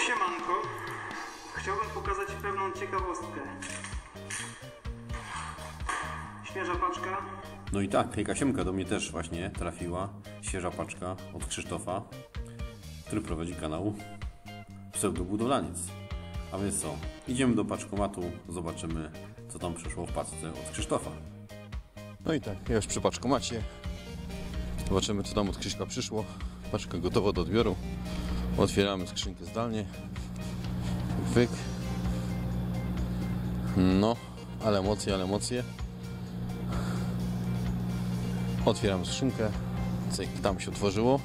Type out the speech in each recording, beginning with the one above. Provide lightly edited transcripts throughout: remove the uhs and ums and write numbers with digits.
Siemanko, chciałbym pokazać pewną ciekawostkę. Świeża paczka. No i tak, hejka siemka, do mnie też właśnie trafiła świeża paczka od Krzysztofa, który prowadzi kanał Pseudobudowlaniec. A więc co, idziemy do paczkomatu, zobaczymy co tam przyszło w paczce od Krzysztofa. No i tak, ja już przy paczkomacie. Zobaczymy co tam od Krzyśka przyszło. Paczka gotowa do odbioru. Otwieramy skrzynkę zdalnie. Wyk. No, ale emocje. Otwieramy skrzynkę. Cyk, tam się otworzyło.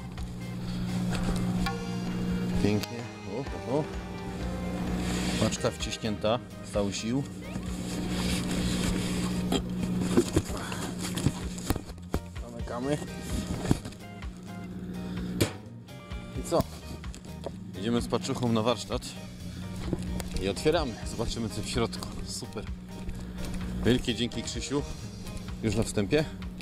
Pięknie. O. Paczka wciśnięta z całych sił. Zamykamy. I co? Idziemy z paczuchą na warsztat i otwieramy. Zobaczymy co w środku. Super. Wielkie dzięki Krzysiu. Już na wstępie.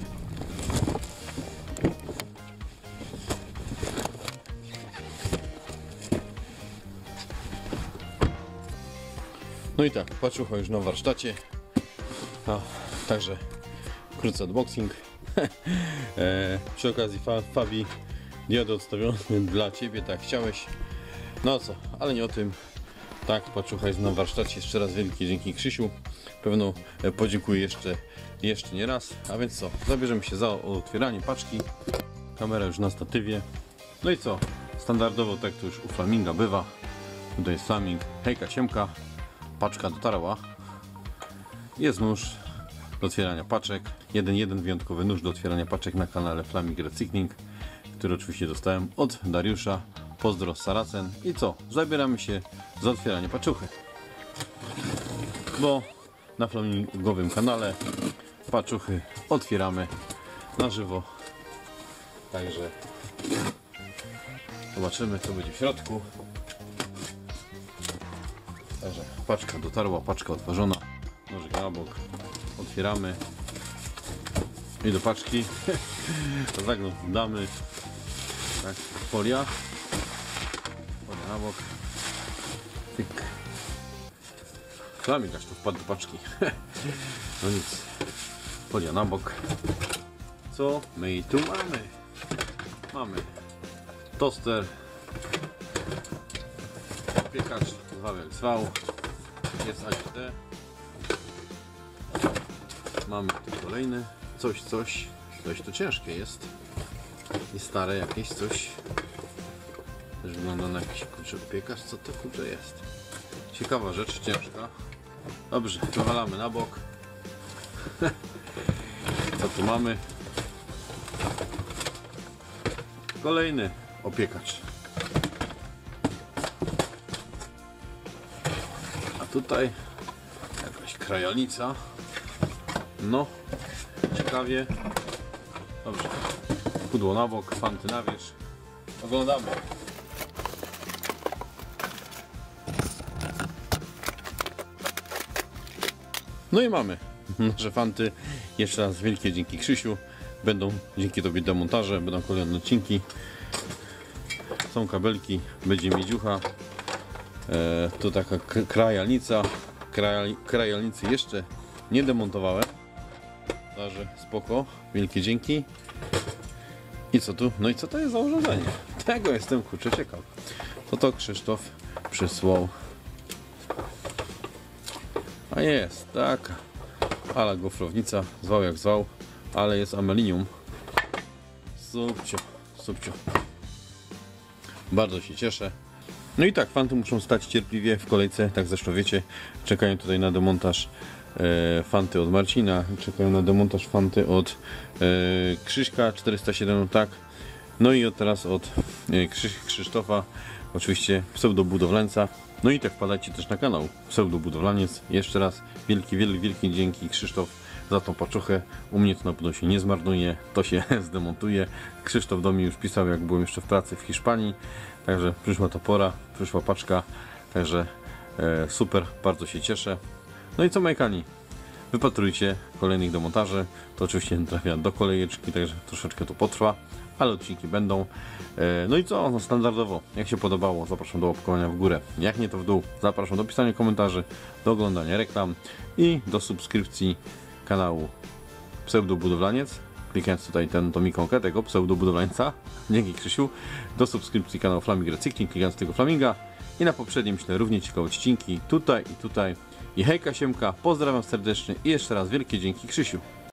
No i tak, paczucha już na warsztacie. Także wkrótce unboxing. Przy okazji Fabi, diodę odstawiony dla Ciebie, tak chciałeś. No co, ale nie o tym. Tak, paczucha jest na warsztacie. Jeszcze raz wielkie dzięki Krzysiu. Pewno podziękuję jeszcze nie raz. A więc co, zabierzemy się za otwieranie paczki. Kamera już na statywie. No i co, standardowo tak to już u Flaminga bywa. Tutaj jest Flaming, hejka siemka. Paczka dotarła. Jest nóż do otwierania paczek. Jeden wyjątkowy nóż do otwierania paczek na kanale Flaming Recycling, który oczywiście dostałem od Dariusza. Pozdro z Saracen. I co? Zabieramy się za otwieranie paczuchy. Bo na flamingowym kanale paczuchy otwieramy na żywo. Także zobaczymy co będzie w środku. Także paczka dotarła, paczka otworzona. Nożyk na bok. Otwieramy. I do paczki zaglądamy. Tak, folia. Folia na bok. Tyk. Flaming aż tu wpadł do paczki. No nic. Folia na bok. Co my tu mamy? Mamy toster. Piekacz zwał jak zwał. Jest AGD. Mamy tu kolejny. Coś to ciężkie jest. I stare jakieś coś. Też wygląda na jakiś kurczę piekacz. Co to kurczę jest? Ciekawa rzecz, ciężka. Dobrze, wywalamy na bok. Co tu mamy? Kolejny opiekacz. A tutaj jakaś krajalnica. No, ciekawie. Dobrze. Pudło na bok, fanty na wierzch. Oglądamy. No i mamy nasze fanty. Jeszcze raz wielkie dzięki Krzysiu. Będą dzięki Tobie demontaże, będą kolejne odcinki. Są kabelki, będzie miedziucha. Tu taka krajalnica. Krajalnicy jeszcze nie demontowałem. Także spoko, wielkie dzięki. I co tu? No i co to jest za urządzenie? Tego jestem kurczę ciekaw. Co to Krzysztof przysłał? A jest taka ala gofrownica, zwał jak zwał, ale jest amelinium. Subcio. Bardzo się cieszę. No i tak, fanty muszą stać cierpliwie w kolejce, tak zresztą wiecie. Czekają tutaj na demontaż fanty od Marcina, czekają na demontaż fanty od Krzyśka 407, tak. No i teraz od Krzysztofa, oczywiście pseudobudowlańca. No i tak wpadajcie też na kanał Pseudobudowlaniec. Jeszcze raz wielkie dzięki Krzysztof za tą paczuchę. U mnie to na pewno się nie zmarnuje, to się zdemontuje. Krzysztof do mnie już pisał jak byłem jeszcze w pracy w Hiszpanii. Także przyszła ta pora, przyszła paczka. Także super, bardzo się cieszę. No i co majkani? Wypatrujcie kolejnych demontaży. To oczywiście trafia do kolejeczki, także troszeczkę to potrwa. ale odcinki będą. No i co? No standardowo, jak się podobało, zapraszam do łapkowania w górę, jak nie to w dół, zapraszam do pisania komentarzy, do oglądania reklam i do subskrypcji kanału Pseudobudowlaniec, klikając tutaj tą ikonkę tego pseudobudowlańca, dzięki Krzysiu, do subskrypcji kanału Flaming Recykling, klikając tego flaminga i na poprzednie, myślę, równie ciekawe odcinki tutaj i tutaj. I hejka siemka, pozdrawiam serdecznie i jeszcze raz wielkie dzięki Krzysiu.